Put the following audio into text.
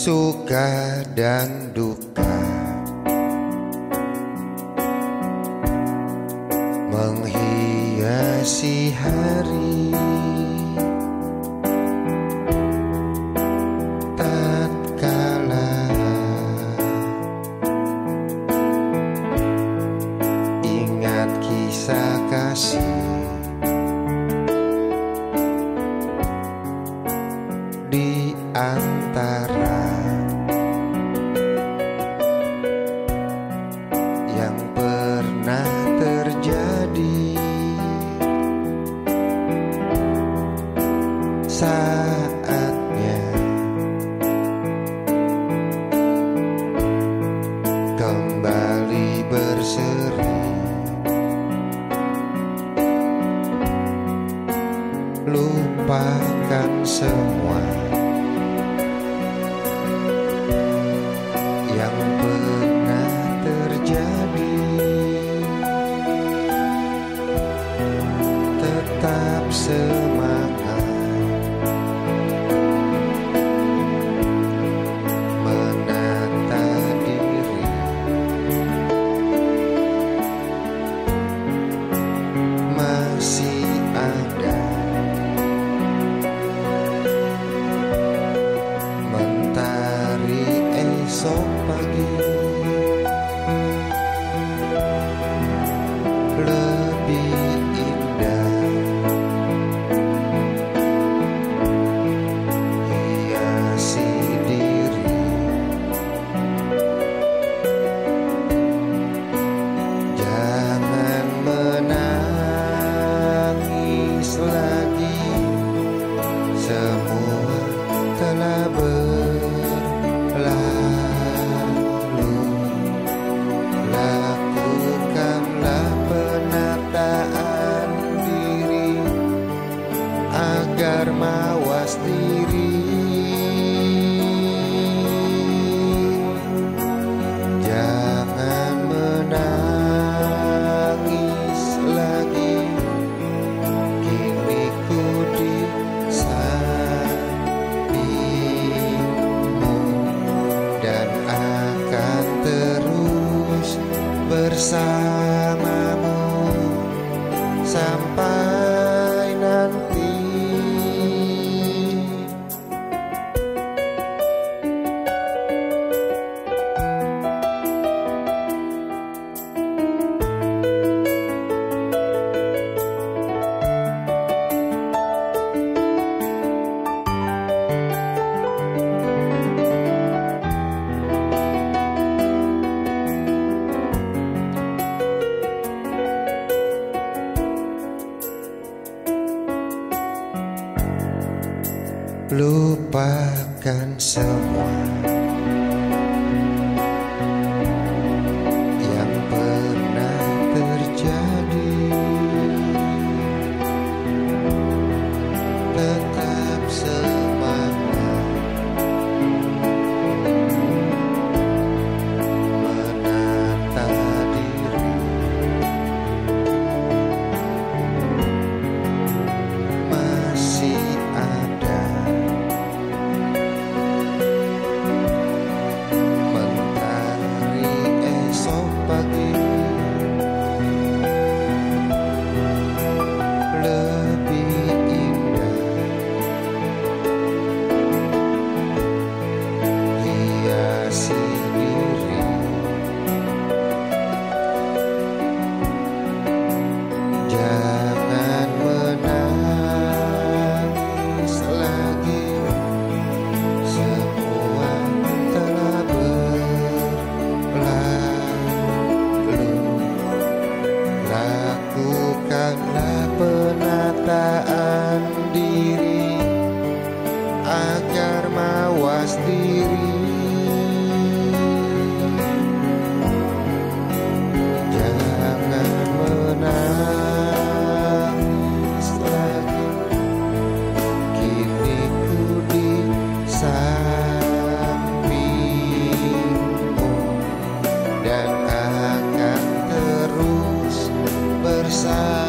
suka dan duka menghiasi hari. Tatkala ingat kisah kasih di antara yang pernah terjadi, saatnya kembali berseri, lupakan semua yang pernah terjadi. Tetap semangat menata diri, masih ada mentari esok pagi. Lebih indah hiasi diri, jangan menangis lagi, semua telah berlalu. Lakukanlah penataan diri agar mawas diri. Jangan menangis lagi, kini ku di sampingmu dan akan terus bersamamu sampai nanti. Lupakan semua yang pernah terjadi. Tetap semangat menata diri, masih ada mentari esok pagi. Lebih indah hiasi diri, jangan menangis lagi, semua telah berlalu. Lakukanlah penataan diri agar mawas diri. Jangan menangis lagi, kini ku di sampingmu dan akan terus bersama.